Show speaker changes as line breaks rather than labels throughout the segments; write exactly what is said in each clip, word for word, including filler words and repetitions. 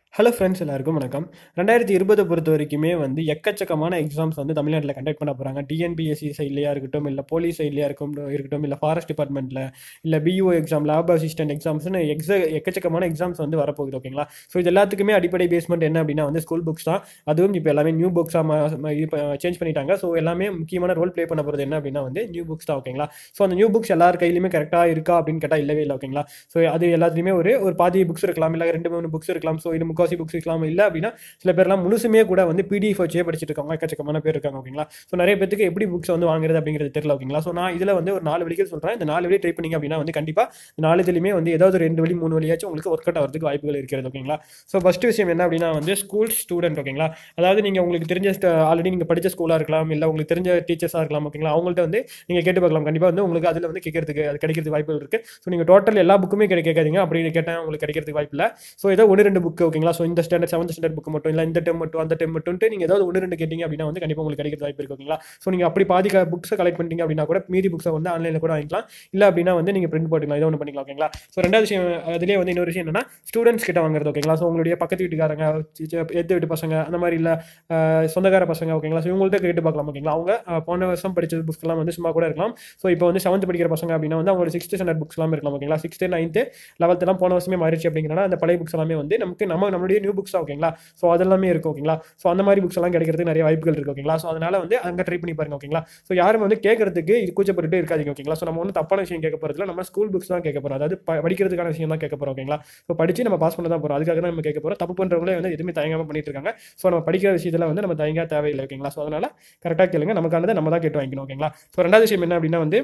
Hello friends எல்லாருக்கும் வணக்கம். ரெண்டாயிரத்தி இருபது பொறுத்த வரைக்குமே வந்து எக்கச்சக்கமான எக்ஸாம்ஸ் வந்து தமிழ்நாட்டில் கண்டக்ட் பண்ண போகிறாங்க. டிஎன்பிஎஸ்சி சைட்லையாக இருக்கட்டும், இல்லை போலீஸ் சைட்லையாக இருக்கும் இருக்கட்டும், இல்லை ஃபாரஸ்ட் டிபார்ட்மெண்ட்டில், இல்லை பியூஓ எக்ஸாம், லேப் அசிஸ்டன்ட் எக்ஸாம்ஸ்னு எக்ஸ எக்கச்சக்கமான எக்ஸாம்ஸ் வந்து வரப்போகுது. ஓகேங்களா? ஸோ இது எல்லாத்துக்குமே அடிப்படை பேஸ்மெண்ட் என்ன அப்படின்னா வந்து ஸ்கூல் புக்ஸ் தான். அதுவும் இப்போ எல்லாமே நியூ புக்ஸாக இப்போ சேஞ்ச் பண்ணிட்டாங்க. ஸோ எல்லாமே முக்கியமான ரோல் ப்ளே பண்ண போகிறது என்ன அப்படின்னா வந்து நியூ புக்ஸ் தான். ஓகேங்களா? ஸோ அந்த நியூ புக்ஸ் எல்லார் கையிலுமே கரெக்டாக இருக்கா அப்படின்னு கேட்டால் இல்லவே இல்லை. ஓகேங்களா? ஸோ அது எல்லாத்துலேயுமே ஒரு ஒரு பாதி புக்ஸ் இருக்கலாம், இல்லை ரெண்டு மூணு புக்ஸ் இருக்கலாம். ஸோ இது முக்காசி புக்ஸ் இருக்கலாம். இல்லை அப்படின்னா சில பேர்லாம் முழுசுமே கூட வந்து பிடிஎஃப் வச்சே படிச்சுட்டு இருக்காங்க. எக்கச்சக்கமான பேர் இருக்காங்க. ஓகேங்களா? ஸோ நிறைய பேருக்கு எப்படி புக்ஸ் வந்து வாங்குறது அப்படிங்கிறது தெரியல. ஓகேங்களா? ஸோ நான் இதில் வந்து ஒரு நாலு வழிகள் சொல்கிறேன். இந்த நாலு வழி ட்ரை பண்ணிங்க அப்படின்னா வந்து கண்டிப்பாக நாலு இதுலையுமே வந்து ஏதாவது ரெண்டு வழி மூணு வழியாச்சும் உங்களுக்கு ஒர்க் அவுட் ஆகிறதுக்கு வாய்ப்புகள் இருக்கிறது. ஓகேங்களா? ஸோ ஃபர்ஸ்ட் விஷயம் என்ன அப்படின்னா வந்து ஸ்கூல் ஸ்டூடெண்ட். ஓகேங்களா? அதாவது நீங்கள் உங்களுக்கு தெரிஞ்ச ஆல்ரெடி நீங்கள் படித்த ஸ்கூலாக இருக்கலாம், இல்லை உங்களுக்கு தெரிஞ்ச டீச்சர்ஸாக இருக்கலாம். ஓகேங்களா? அவங்கள்ட்ட வந்து நீங்கள் கேட்டு பார்க்கலாம். கண்டிப்பாக வந்து உங்களுக்கு அதில் வந்து கேட்கறதுக்கு அது கிடைக்கிறதுக்கு வாய்ப்புகள் இருக்குது. ஸோ நீங்கள் டோட்டல் எல்லா புக்குமே கிடை கேட்காதீங்க. அப்படி கேட்டால் உங்களுக்கு கிடைக்கிறதுக்கு வாய்ப்பு இல்லை. ஸோ ஏதோ ஒன்று ரெண்டு புக்கு. ஓகேங்களா? ஸோ இந்த ஸ்டாண்டர்ட் செவன்த் ஸ்டாண்டர்ட் புக் மட்டும் இல்லை, இந்த டைம் மட்டும் அந்த டைம் மட்டும் நீங்கள் ஏதாவது ஒன்று ரெண்டு கேட்டிங்க அப்படின்னா வந்து கண்டிப்பாக உங்களுக்கு கிடைக்கிறது வாய்ப்பு இருக்கு. ஓகேங்களா? ஸோ நீங்கள் அப்படி பாதி புக்ஸை கலெக்ட் பண்ணிட்டீங்க அப்படின்னா கூட மீதி புக்ஸை வந்து ஆன்லைனில் கூட வாங்கிக்கலாம். இல்லை அப்படின்னா வந்து நீங்கள் பிரிண்ட் போட்டுக்கலாம். இதை ஒன்று பண்ணிக்கலாம். ஓகேங்களா? ஸோ ரெண்டாவது விஷயம் அதிலே வந்து இன்னொரு விஷயம் என்னன்னா ஸ்டூடெண்ட்ஸ் கிட்ட வாங்குறது. ஓகேங்களா? ஸோ உங்களுடைய பக்கத்து வீட்டுக்காரங்க, எத்து வீட்டு பசங்க, அந்த மாதிரி இல்லை சொந்தக்கார பசங்க. ஓகேங்களா? ஸோ இவங்கள்ட்ட கேட்டு பார்க்கலாம். ஓகேங்களா? அவங்க போன வருஷம் படிச்ச புக்ஸ்லாம் வந்து சும்மா கூட இருக்கலாம். ஸோ இப்போ வந்து செவன்த் படிக்கிற பசங்க அப்படின்னா வந்து அவங்களோட சிக்ஸ்த் ஸ்டாண்டர்ட் புக்ஸ்லாம் இருக்கலாம். ஓகேங்களா? சிக்ஸ்த் நைன்த் லெவல்த் எல்லாம் போன வருஷமே மாறிச்சு அப்படிங்கிறனால அந்த பழைய புக்ஸ் எல்லாமே வந்து நமக்கு நம்ம நம்மளுடைய நியூ புக்ஸ். ஓகேங்களா? ஸோ அதெல்லாமே இருக்கும். ஓகேங்களா? ஸோ அந்த மாதிரி புக்ஸ் எல்லாம் கிடைக்கிறதுக்கு நிறைய வாய்ப்புகள் இருக்கு. ஓகேங்களா? ஸோ அதனால வந்து அங்கே ட்ரை பண்ணி பாருங்க. ஓகேங்களா? ஸோ யாரும் வந்து கேட்கறதுக்கு இது கூச்சப்பட்டு இருக்காதீங்க. ஓகேங்களா? ஸோ நம்ம ஒன்றும் தப்பான விஷயம் கேட்க போறதுல நம்ம ஸ்கூல் புக்ஸ் தான் கேட்க போறோம். அதாவது படிக்கிறதுக்கான விஷயம் தான் கேட்க போறோம். ஓகேங்களா? ஸோ படிச்சு நம்ம பாஸ் பண்ண தான் போறோம். அதுக்காக தான் நம்ம கேட்க போறோம். தப்பு பண்றவங்களே வந்து எதுவுமே தயங்காம பண்ணிட்டு இருக்காங்க. ஸோ நம்ம படிக்கிற விஷயத்துல வந்து நம்ம தயங்கா தேவையில்லை. ஓகேங்களா? ஸோ அதனால கரெக்டாக கேளுங்க. நமக்கானதை நம்ம தான் கேட்டு வாங்கிக்கணும். ஓகேங்களா? ஸோ ரெண்டாவது விஷயம் என்ன அப்படின்னா வந்து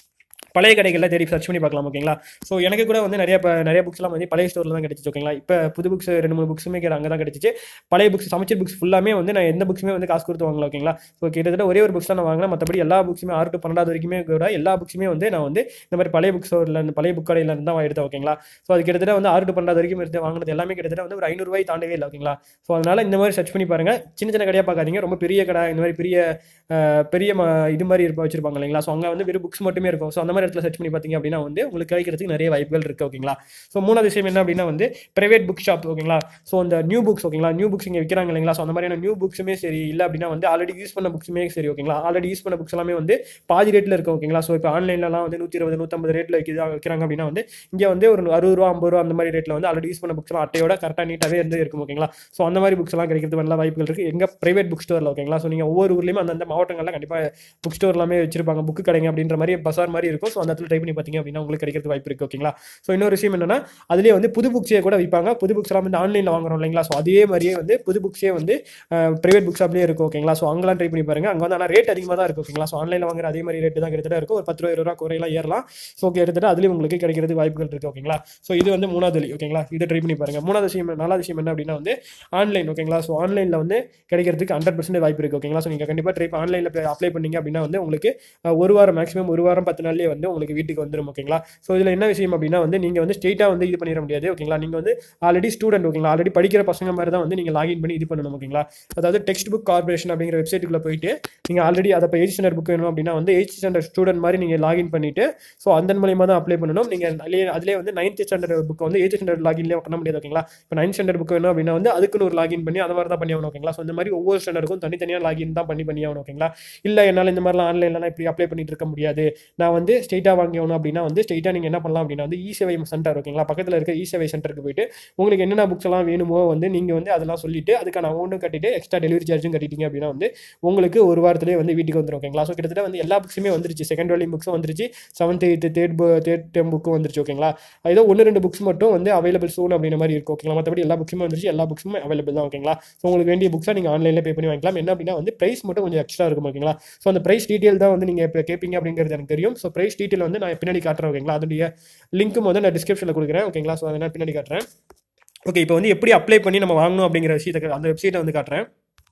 பழைய கடைகளில் தேடி சர்ச் பண்ணி பார்க்கலாம். ஓகேங்களா? ஸோ எனக்கு கூட வந்து நிறைய நிறைய புக்ஸ்லாம் வந்து பழைய ஸ்டோரில் தான் கிடைச்சிச்சு. ஓகேங்களா? இப்போ புது புக்ஸ் ரெண்டு மூணு புக்ஸுமே அங்கே தான் கிடைச்சிச்சு. பழைய புக்ஸ் சமைச்சர் புக்ஸ் ஃபுல்லாமே வந்து நான் எந்த புக்ஸுமே வந்து காசு கொடுத்து வாங்கலாம். ஓகேங்களா? ஸோ கிட்டத்தட்ட ஒரே ஒரு புக்ஸ் தான் நான் வாங்கினேன். மற்றபடி எல்லா புக்ஸுமே ஆறு டு பன்னெண்டாவது வரைக்குமே கூட எல்லா புக்ஸுமே வந்து நான் வந்து இந்த மாதிரி பழைய புக் ஸ்டோரில் இருந்து பழைய புக் கடையில் இருந்து தான் எடுத்தேன். ஓகேங்களா? ஸோ அது கிட்டத்தட்ட வந்து ஆறு டு பன்னெண்டாவது வரைக்கும் எடுத்து வாங்கினது எல்லாமே கிட்டத்தட்ட வந்து ஒரு ஐநூறுரூவாய் தாண்டவே இல்லை. ஓகேங்களா? ஸோ அதனால இந்த மாதிரி சர்ச் பண்ணி பாருங்க. சின்ன சின்ன கடையாக பார்க்காதீங்க. ரொம்ப பெரிய கடை, இந்த மாதிரி பெரிய பெரிய இது மாதிரி இருப்ப வச்சிருப்பாங்க. இல்லைங்களா? ஸோ அங்கே வந்து வெறும் புக்ஸ் மட்டுமே இருக்கும். ஸோ அந்த மாதிரி இடத்துல சர்ச் பண்ணி பார்த்தீங்க அப்படின்னா வந்து உங்களுக்கு கிடைக்கிறதுக்கு நிறைய வாய்ப்புகள் இருக்குது. ஓகேங்களா? ஸோ மூணாவது விஷயம் என்ன அப்படின்னா வந்து பிரைவேட் புக் ஷாப். ஓகேங்களா? ஸோ அந்த நியூ புக்ஸ். ஓகேங்களா? நியூ புக்ஸ் இங்கே விற்கிறாங்க. இல்லைங்களா? ஸோ அந்த மாதிரியான நியூ புக்ஸுமே சரி, இல்லை அப்படின்னா வந்து ஆல்ரெடி யூஸ் பண்ண புக்ஸுமே சரி. ஓகேங்களா? ஆல்ரெடி யூஸ் பண்ண புக்ஸ் எல்லாமே வந்து பாதி ரேட்டில் இருக்கும். ஓகேங்களா? ஸோ இப்போ ஆன்லைன்லாம் வந்து நூற்றி இருபது நூற்றம்பது ரேட்டில் வைக்கிறாங்க அப்படின்னா வந்து இங்கே வந்து ஒரு அறுபது ரூபா ஐம்பது ரூபா அந்த மாதிரி ரேட்டில் வந்து ஆல்ரெடி யூஸ் பண்ண புக்ஸ்லாம் அட்டையோட கரெக்டாக நீட்டாகவே இருந்து இருக்கும். ஓகேங்களா? ஸோ அந்த மாதிரி புக்ஸ் எல்லாம் கிடைக்கிறது நல்ல வாய்ப்புகள் இருக்குது எங்கள் பிரைவேட் புக் ஸ்டோரில். ஓகேங்களா? ஸோ நீங்கள் ஒவ்வொரு ஊர்லேயும் அந்தந்த மாவட்டங்களில் கண்டிப்பாக புக் ஸ்டோர் எல்லாமே வச்சிருப்பாங்க. புக்கு கடைங்க அப்படின்ற மாதிரி பசார் மாதிரி இருக்கும். ஸோ அந்த இடத்துல ட்ரை பண்ணி பார்த்தீங்க அப்படின்னா உங்களுக்கு கிடைக்கிறது வாய்ப்பு இருக்குது. ஓகேங்களா? ஸோ இன்னொரு விஷயம் என்னன்னா அதுலேயே வந்து புது புக்ஸே கூட விற்பாங்க. புது புக்ஸ் எல்லாம் வந்து ஆன்லைனில் வாங்குறோம். இல்லைங்களா? ஸோ அதே மாதிரியே வந்து புது புக்ஸே வந்து பிரைவேட் புக்ஸ் அப்படியே இருக்கும். ஓகேங்களா? ஸோ அங்கெல்லாம் ட்ரை பண்ணி பாருங்க. அங்கே வந்து ஆனால் ரேட் அதிகமாக தான் இருக்கும். ஓகேங்களா? ஸோ ஆன்லைனில் வாங்குற அதே மாதிரி ரேட்டு தான் கிட்டத்தட்ட இருக்கும். ஒரு பத்து ரூபா இருபது ரூபா குறையெல்லாம் ஏறலாம். ஸோ கிட்டத்தட்ட அதுலேயும் உங்களுக்கு கிடைக்கிறது வாய்ப்புகள் இருக்குது. ஓகேங்களா? ஸோ இது வந்து மூணாவது வழி. ஓகேங்களா? இதை ட்ரை பண்ணி பாருங்க. மூணாவது விஷயம் நாலாவது விஷயம் என்ன அப்படின்னா வந்து ஆன்லைன். ஓகேங்களா? ஸோ ஆன்லைனில் வந்து கிடைக்கிறதுக்கு ஹண்ட்ரட் பர்சன்ட் வாய்ப்பு இருக்குது. ஓகேங்களா? ஸோ நீங்கள் கண்டிப்பாக ட்ரை ஆன்லைனில் அப்ளை பண்ணீங்க அப்படின்னா வந்து உங்களுக்கு ஒரு வாரம் மேக்ஸிமம் ஒரு வாரம் பத்து நாள்லேயே வந்து உங்களுக்கு வீட்டுக்கு வந்துடும். ஓகேங்களா? ஸோ இதில் என்ன விஷயம் அப்படின்னா வந்து நீங்கள் வந்து ஸ்ட்ரெயிட்டாக வந்து இது பண்ணிட முடியாது. ஓகேங்களா? நீங்கள் வந்து ஆல்ரெடி ஸ்டூடெண்ட். ஓகேங்களா? ஆல்ரெடி படிக்கிற பசங்க மாதிரி தான் வந்து நீங்கள் லாகின் பண்ணி இது பண்ணணும். ஓகேங்களா? அதாவது டெக்ஸ்ட் புக் கார்பரேஷன் அப்படிங்கிற வெப்சைட்டுக்குள்ளே போயிட்டு நீங்கள் ஆல்ரெடி அதை இப்போ எயிட் ஸ்டாண்டர்ட் புக் வேணும் அப்படின்னா வந்து எயிட் ஸ்டாண்டர்ட் ஸ்டூடெண்ட் மாதிரி நீங்கள் லாகின் பண்ணிட்டு ஸோ அந்த மூலியமாக தான் அப்ளை பண்ணணும். நீங்கள் அதிலே வந்து நைன்த் ஸ்டாண்டர்ட் புக் வந்து எயிட் ஸ்டாண்டர்ட் லாகின்லேயே பண்ண முடியாது. ஓகேங்களா? இப்போ நைன்த் ஸ்டாண்டர்ட் புக் வேணும் அப்படின்னா வந்து அதுக்குன்னு ஒரு லாகின் பண்ணி அந்த மாதிரி தான் பண்ணி ஆகணும். ஓகேங்களா? ஸோ இந்த மாதிரி ஒவ்வொரு ஸ்டாண்டர்டுக்கும் தனித்தனியாக லாகின் தான் பண்ணி பண்ணி ஆகணும். ஓகேங்களா? இல்லை என்னால் இந்த மாதிரிலாம் ஆன்லைன்லாம் இப்படி அப்ளை பண்ணிட்டு இருக்க முடியாது, நான் வந்து ஸ்ட்ரெயிட்டாக வாங்கிக்கணும் அப்படின்னா வந்து ஸ்ட்ரெயிட்டாக நீங்கள் என்ன பண்ணலாம் அப்படின்னா வந்து இ சேவை சென்டர். ஓகேங்களா? பக்கத்தில் இருக்க இ சேவை சென்டருக்கு போயிட்டு உங்களுக்கு என்னென்ன புக்ஸ் எல்லாம் வேணுமோ வந்து நீங்கள் வந்து அதெல்லாம் சொல்லிட்டு அதுக்கான அமௌண்ட்டும் கட்டிட்டு எக்ஸ்ட்ரா டெலிவரி சார்ஜும் கட்டிட்டீங்க அப்படின்னா வந்து உங்களுக்கு ஒரு வாரத்திலே வந்து வீட்டுக்கு வந்துடும். ஓகேங்களா? ஸோ கிட்டத்தட்ட வந்து எல்லா புக்ஸுமே வந்துருச்சு. செகண்ட் வால்யூம் புக்ஸும் வந்துருச்சு, seventh eighth third third tenth புக்கும் வந்துருச்சு. ஓகேங்களா? ஏதோ ஒன்று ரெண்டு புக்ஸ் மட்டும் வந்து அவைலபிள் சூன் அப்படின்ற மாதிரி இருக்கும். ஓகேங்களா? மற்றபடி எல்லா புக்ஸுமே வந்துருச்சு, எல்லா புக்ஸுமே அவைலபிள் தான். ஓகேங்களா? ஸோ உங்களுக்கு வேண்டிய புக்ஸை நீங்கள் ஆன்லைனில் பே பண்ணி வாங்கிக்கலாம். என்ன அப்படின்னா வந்து ப்ரைஸ் மட்டும் கொஞ்சம் எக்ஸ்ட்ரா இருக்கும். ஓகேங்களா? ஸோ அந்த ப்ரைஸ் டீட்டெயில் தான் வந்து நீங்கள் இப்போ கேட்பீங்க அப்படிங்கிறது எனக்கு தெரியும். ஸோ ப்ரைஸ் டீட்டெயில் வந்து நான் பின்னாடி காட்டுறேன். ஓகேங்களா? அதனுடைய லிங்க்கும் வந்து நான் டிஸ்கிரிப்ஷனில் கொடுக்குறேன். ஓகேங்களா? ஸோ அதை நான் பின்னாடி காட்டுறேன். ஓகே, இப்போ வந்து எப்படி அப்ளை பண்ணி நம்ம வாங்கணும் அப்படிங்கிற விஷயத்தை அந்த வெப்சைட்டை வந்து காட்டுறேன்.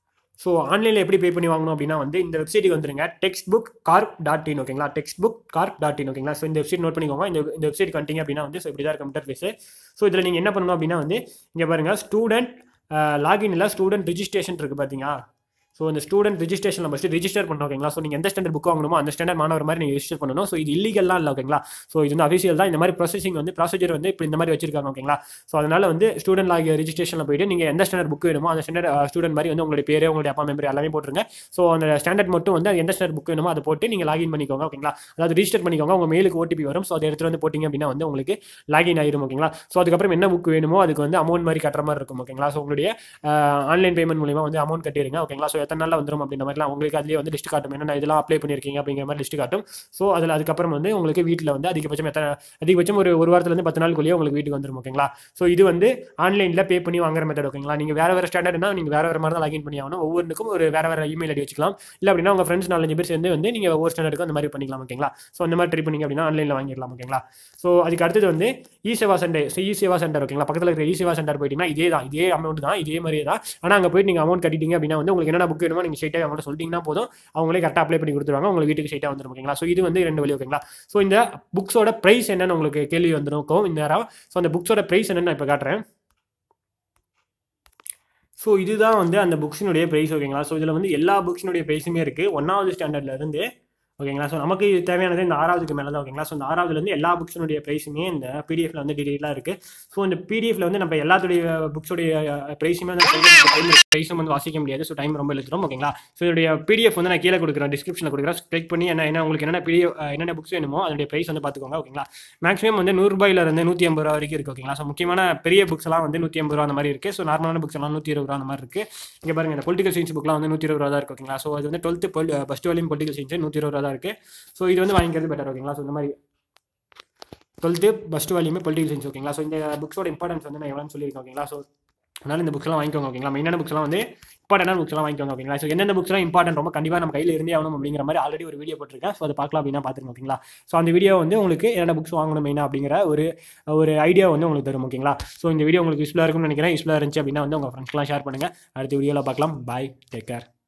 ஸோ ஆன்லைனில் எப்படி பே பண்ணி வாங்கணும் அப்படின்னா வந்து இந்த வெப்சைட்டுக்கு வந்துருங்க. Text book corp dot in. ஓகேங்களா? Text book corp dot in. ஓகேங்களா? ஸோ இந்த வெப்சைட் நோட் பண்ணிக்கோங்க. இந்த இந்த வெப்சைட் வந்துட்டீங்க அப்படின்னா வந்து ஸோ இப்படி தான் இருக்கும் இன்டர்ஃபேஸ். ஸோ இதில் நீங்கள் என்ன பண்ணணும் அப்படின்னா வந்து இங்கே பாருங்கள், ஸ்டூடெண்ட் லாகின் இல்லை, ஸ்டூடெண்ட் ரிஜிஸ்ட்ரேஷன் இருக்குது பார்த்தீங்களா? ஸோ இந்த ஸ்டூடெண்ட் ரிஜிஸ்ட்ரேஷன் ஃபஸ்ட்டு ரிஜிஸ்டர் பண்ணணும் ஓகேங்களா. ஸோ நீங்கள் எந்த ஸ்டாண்டர்ட் புக் வாங்கணுமோ அந்த ஸ்டாண்டர்ட் மாணவர் மாதிரி நீங்கள் ரிஜிஸ்டர் பண்ணணும். ஸோ இது இல்லீகல்லாம் இல்லை ஓகேங்களா. ஸோ இது வந்து அஃபிஷியல் தான். இந்த மாதிரி ப்ரொசஸிங் வந்து ப்ராசீஜர் வந்து இப்போ இந்த மாதிரி வச்சிருக்காங்க ஓகேங்களா. ஸோ அதனால வந்து ஸ்டூடெண்ட் லாக் ரிஜிஸ்ட்ரேஷனில் போயிட்டு நீங்கள் எந்த ஸ்டாண்டர்ட் புக் வேணுமோ அந்த ஸ்டாண்டர்ட் ஸ்டூடெண்ட் மாதிரி வந்து உங்களுடைய பேர் உங்களுடைய அப்பா மெம்பர் எல்லாமே போட்டுருங்க. ஸோ அந்த ஸ்டாண்டர்ட் மட்டும் வந்து எந்த ஸ்டாண்டர்ட் புக் வேணுமோ அதை போட்டு நீங்கள் லாகின் பண்ணிக்கோங்க ஓகேங்களா. அதாவது ரிஜிஸ்டர் பண்ணிக்கோங்க. உங்கள் மெயிலுக்கு ஓடிபி வரும். ஸோ அதை எடுத்து வந்து போட்டிங்க அப்படின்னா வந்து உங்களுக்கு லாகின் ஆயிரும் ஓகேங்களா. ஸோ அதுக்கப்புறம் என்ன புக் வேணுமோ அதுக்கு வந்து அமௌண்ட் மாதிரி கட்டுற மாதிரி இருக்கும் ஓகேங்களா. ஸோ உங்களுடைய ஆன்லைன் பேமெண்ட் மூலியமாக வந்து அமௌண்ட் கட்டிடுங்க ஓகேங்களா. ஸோ எத்தனை நாளில் வந்துடும் அப்படின்ற மாதிரிலாம் உங்களுக்கு அதிலே வந்து லிஸ்ட் காட்டும். என்னென்ன இதெல்லாம் அப்ளை பண்ணியிருக்கீங்க அப்படிங்கிற மாதிரி லிஸ்ட் காட்டும். ஸோ அதில் அதுக்கப்புறம் வந்து உங்களுக்கு வீட்டில் வந்து அதிகபட்சம் எத்தனை அதிகபட்சம் ஒரு ஒரு வாரத்துலேருந்து பத்து நாளுக்குள்ளேயே உங்களுக்கு வீட்டுக்கு வந்துடும் ஓகேங்களா. ஸோ இது வந்து ஆன்லைனில் பே பண்ணி வாங்குற மெத்தட் ஓகேங்களா. நீங்கள் வேறு வேறு ஸ்டாண்டர்ட்னா நீங்கள் வேறு வேறு மாதிரி தான் லாகின் பண்ணி ஆகணும். ஒவ்வொன்றுக்கும் ஒரு வேறு வேறு இமெயில் ஐடி வச்சுக்கலாம். இல்லை அப்படின்னா உங்கள் ஃப்ரெண்ட்ஸ் நாலஞ்சு பேர் சேர்ந்து வந்து நீங்கள் ஒவ்வொரு ஸ்டாண்டர்டுக்கும் அந்த மாதிரி பண்ணிக்கலாம் ஓகேங்களா. ஸோ அந்த மாதிரி ட்ரை பண்ணிங்க அப்படின்னா ஆன்லைனில் வாங்கிடலாம் ஓகேங்களா. ஸோ அதுக்கு அடுத்தது வந்து e Seva centre e Seva centre ஓகேங்களா. பக்கத்தில் இருக்கிற இ சேவா சென்டர் போயிட்டீங்கன்னா இதே தான் இதே அமௌண்ட் தான் இதே மாதிரியே தான். ஆனால் அங்கே போயிட்டு நீங்கள் அமௌண்ட் கட்டிட்டீங்க அப்படின்னா வந்து உங்களுக்கு என்னென்ன புக் வேணுமோ நீங்கள் ஸ்ட்ரைட்டாக அமௌண்ட் சொல்லிட்டீங்கன்னா போதும். அவங்களே கரெக்டாக அப்ளை பண்ணி கொடுத்துருவாங்க. உங்களுக்கு வீட்டுக்கு ஸ்ட்ரைட்டாக வந்துடும் ஓகேங்களா. ஸோ இது வந்து ரெண்டு வழி ஓகேங்களா. ஸோ இந்த புக்ஸோட ப்ரைஸ் என்னன்னு உங்களுக்கு கேள்வி வந்துருக்கும் இந்த நேரம். ஸோ அந்த புக்ஸோட ப்ரைஸ் என்னன்னு நான் இப்போ காட்டுறேன். ஸோ இதுதான் வந்து அந்த புக்ஸினுடைய ப்ரைஸ் ஓகேங்களா. ஸோ இதில் வந்து எல்லா புக்ஸினுடைய ப்ரைஸுமே இருக்குது ஒன்றாவது ஸ்டாண்டர்ட்லேருந்து ஓகேங்களா. ஸோ நமக்கு தேவையானது இந்த ஆறாவதுக்கு மேலே தான் ஓகேங்களா. ஸோ இந்த ஆறாவதுலேருந்து எல்லா புக்ஸினுடைய ப்ரைஸுமே இந்த பிடிஎஃப்ல வந்து டீட்டெயிலாக இருக்குது. ஸோ இந்த பிடிஎஃப்ல வந்து நம்ம எல்லாத்துடைய புக்ஸோடைய ப்ரைஸுமே வந்து ப்ரைஸும் வந்து வாசிக்க முடியாது. ஸோ டைம் ரொம்ப எழுத்துரும் ஓகேங்களா. ஸோ இதோடைய பிடிஎஃப் வந்து நான் கீழே கொடுக்குறேன், டிஸ்கிரிப்ஷனில் கொடுக்குறேன். கிளிக் பண்ணி என்ன என்ன உங்களுக்கு என்னென்ன பிடிஎஃப் என்னென்ன புக்ஸ் வேணுமோ அதோடைய ப்ரைஸ் வந்து பார்த்துக்கோங்க ஓகேங்களா. மேக்ஸிமம் வந்து நூறுபாயிலிருந்து நூற்றி ஐம்பது ரூபா வரைக்கும் இருக்குது ஓகேங்களா. ஸோ முக்கியமான பெரிய புக்ஸ் எல்லாம் வந்து நூற்றி ஐம்பது ரூபா அந்த மாதிரி இருக்குது. ஸோ நார்மலான புக்ஸ் எல்லாம் நூற்றி இருபது ரூபா அந்த மாதிரி இருக்குது. இங்கே பாருங்க இந்த பொலிட்டிக்கல் சயின்ஸ் புக்லாம் வந்து நூற்றி இருபது ரூபா தான் இருக்குது ஓகேங்களா. ஸோ அது வந்து twelfth first volume political science நூற்றி இருபது ரூபா தான் இருக்குது. ஸோ இது வந்து வாங்கிக்கிறது பெட்டர் ஓகேங்களா. ஸோ இந்த மாதிரி டுவெல்த்து ஃபஸ்ட் வால்யூமே பொலிட்டிக்கல் சயின்ஸ் ஓகேங்களா. ஸோ இந்த புக்ஸோட இம்பார்ட்டன்ஸ் வந்து நான் எவ்வளோன்னு சொல்லியிருக்கேன் ஓகேங்களா. ஸோ அதனால் இந்த புக்ஸ்லாம் வாங்கிக்கோங்க ஓகேங்களா. மெயினான புக்ஸ்லாம் வந்து இம்பார்ட்டன்டான புக்ஸ்லாம் வாங்கிக்கோங்க ஓகேங்களா. ஸோ எந்தெந்த புக்ஸ்லாம் இம்பார்ட்டன்ட் ரொம்ப கண்டிப்பாக நம்ம கையில் இருந்தே ஆகணும் அப்படிங்கிற மாதிரி ஆல்ரெடி ஒரு வீடியோ போட்டிருக்கேன். ஸோ அதை பார்க்கலாம் அப்படின்னா பார்த்துருங்க ஓகேங்களா. ஸோ அந்த வீடியோ வந்து உங்களுக்கு என்னென்ன புக்ஸ் வாங்கணும் மெயினாக அப்படிங்கிற ஒரு ஒரு ஐடியா வந்து உங்களுக்கு தரும் ஓகேங்களா. ஸோ இந்த வீடியோ உங்களுக்கு யூஸ்ஃபுல்லாக இருக்கும்னு நினைக்கிறேன். யூஸ்ஃபுல்லாக இருந்துச்சு அப்படின்னா வந்து உங்கள் ஃப்ரெண்ட்ஸ்லாம் ஷேர் பண்ணுங்கள். அடுத்த வீடியோவில் பார்க்கலாம். Bye, take care.